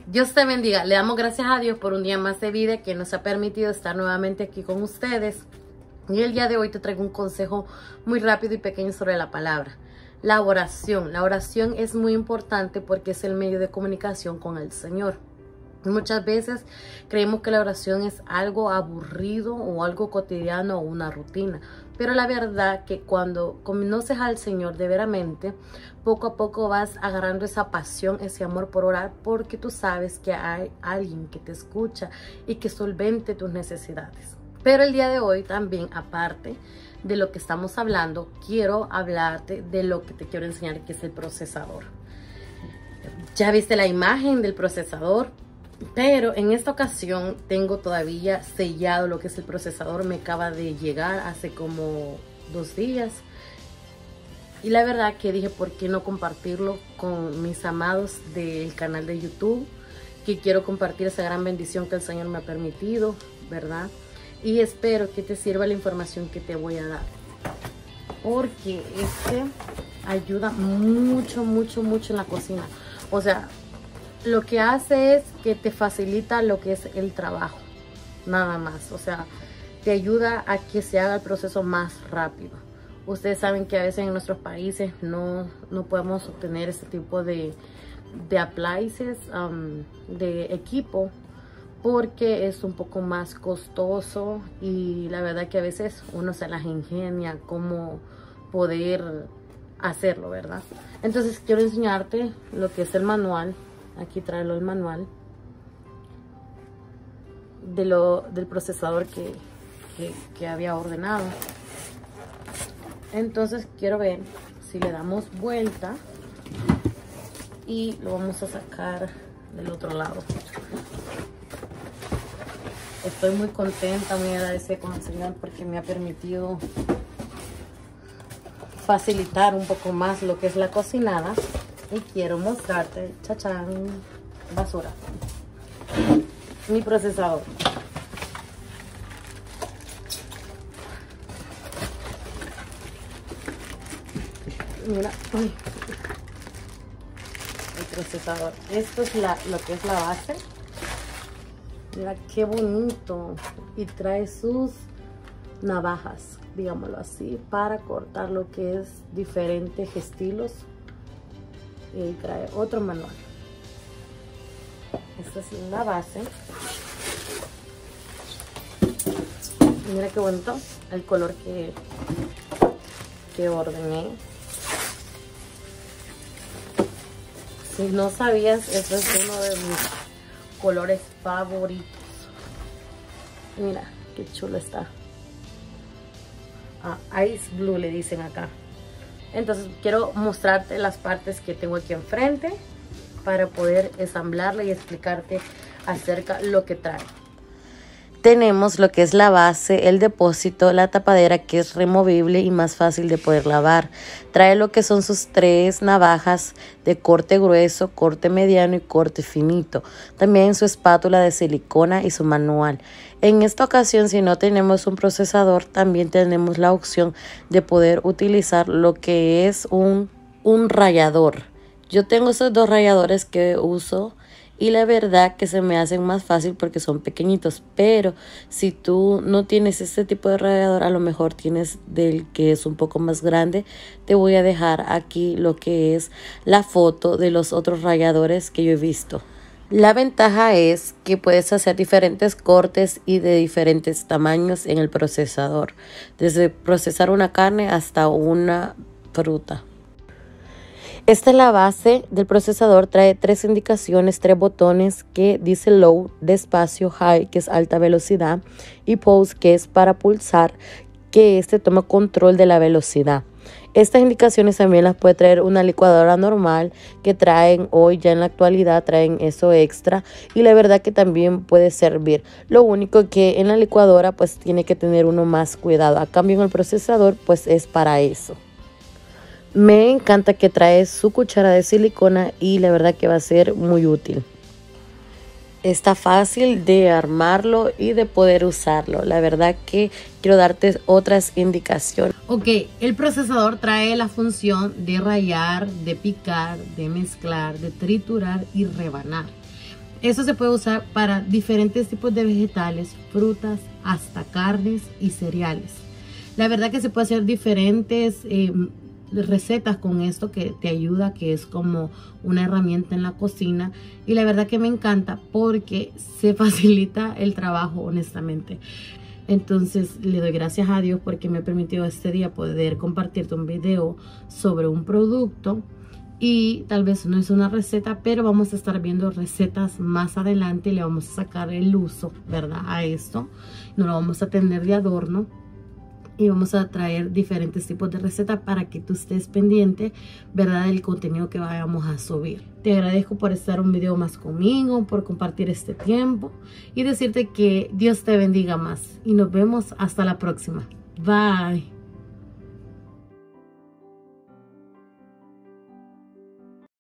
Dios te bendiga. Le damos gracias a Dios por un día más de vida que nos ha permitido estar nuevamente aquí con ustedes. Y el día de hoy te traigo un consejo muy rápido y pequeño sobre la palabra. La oración. La oración es muy importante porque es el medio de comunicación con el Señor. Muchas veces creemos que la oración es algo aburrido o algo cotidiano o una rutina. Pero la verdad que cuando conoces al Señor de veramente, poco a poco vas agarrando esa pasión, ese amor por orar, porque tú sabes que hay alguien que te escucha y que solvente tus necesidades. Pero el día de hoy también, aparte de lo que estamos hablando, quiero hablarte de lo que te quiero enseñar, que es el procesador. Ya viste la imagen del procesador, pero en esta ocasión tengo todavía sellado lo que es el procesador. Me acaba de llegar hace como 2 días. Y la verdad que dije, ¿por qué no compartirlo con mis amados del canal de YouTube? Que quiero compartir esa gran bendición que el Señor me ha permitido, ¿verdad? Y espero que te sirva la información que te voy a dar. Porque ayuda mucho, mucho, mucho en la cocina. O sea, lo que hace es que te facilita lo que es el trabajo, nada más. O sea, te ayuda a que se haga el proceso más rápido. Ustedes saben que a veces en nuestros países no podemos obtener este tipo de appliances, de equipo, porque es un poco más costoso y la verdad que a veces uno se las ingenia cómo poder hacerlo, ¿verdad? Entonces quiero enseñarte lo que es el manual. Aquí trae el manual del procesador que había ordenado. Entonces quiero ver si le damos vuelta y lo vamos a sacar del otro lado. Estoy muy contenta, muy agradecida con el Señor porque me ha permitido facilitar un poco más lo que es la cocinada. Y quiero mostrarte, chachán, basura, mi procesador. Mira, uy, el procesador. Esto es lo que es la base. Mira qué bonito. Y trae sus navajas, digámoslo así, para cortar lo que es diferentes estilos. Y trae otro manual. Esta es la base. Mira qué bonito el color que ordené. Si no sabías, este es uno de mis colores favoritos. Mira qué chulo está. Ice Blue le dicen acá. Entonces quiero mostrarte las partes que tengo aquí enfrente para poder ensamblarla y explicarte acerca de lo que trae. Tenemos lo que es la base, el depósito, la tapadera que es removible y más fácil de poder lavar. Trae lo que son sus 3 navajas de corte grueso, corte mediano y corte finito. También su espátula de silicona y su manual. En esta ocasión, si no tenemos un procesador, también tenemos la opción de poder utilizar lo que es un rallador. Yo tengo esos 2 ralladores que uso. Y la verdad que se me hacen más fácil porque son pequeñitos. Pero si tú no tienes este tipo de rallador, a lo mejor tienes del que es un poco más grande. Te voy a dejar aquí lo que es la foto de los otros ralladores que yo he visto. La ventaja es que puedes hacer diferentes cortes y de diferentes tamaños en el procesador. Desde procesar una carne hasta una fruta. Esta es la base del procesador, trae 3 indicaciones, 3 botones que dice low, despacio, high, que es alta velocidad, y pause, que es para pulsar, que toma control de la velocidad. Estas indicaciones también las puede traer una licuadora normal que traen hoy, ya en la actualidad traen eso extra, y la verdad que también puede servir. Lo único que en la licuadora pues tiene que tener uno más cuidado. A cambio en el procesador pues es para eso. Me encanta que trae su cuchara de silicona y la verdad que va a ser muy útil. Está fácil de armarlo y de poder usarlo. La verdad que quiero darte otras indicaciones. Ok, el procesador trae la función de rallar, de picar, de mezclar, de triturar y rebanar. Eso se puede usar para diferentes tipos de vegetales, frutas, hasta carnes y cereales. La verdad que se puede hacer diferentes recetas con esto que te ayuda, que es como una herramienta en la cocina, y la verdad que me encanta porque se facilita el trabajo, honestamente. Entonces le doy gracias a Dios porque me permitió este día poder compartirte un video sobre un producto. Y tal vez no es una receta, pero vamos a estar viendo recetas más adelante y le vamos a sacar el uso, ¿verdad? A esto. No lo vamos a tener de adorno. Y vamos a traer diferentes tipos de recetas para que tú estés pendiente, ¿verdad? Del contenido que vayamos a subir. Te agradezco por estar un video más conmigo, por compartir este tiempo y decirte que Dios te bendiga más. Y nos vemos hasta la próxima. Bye.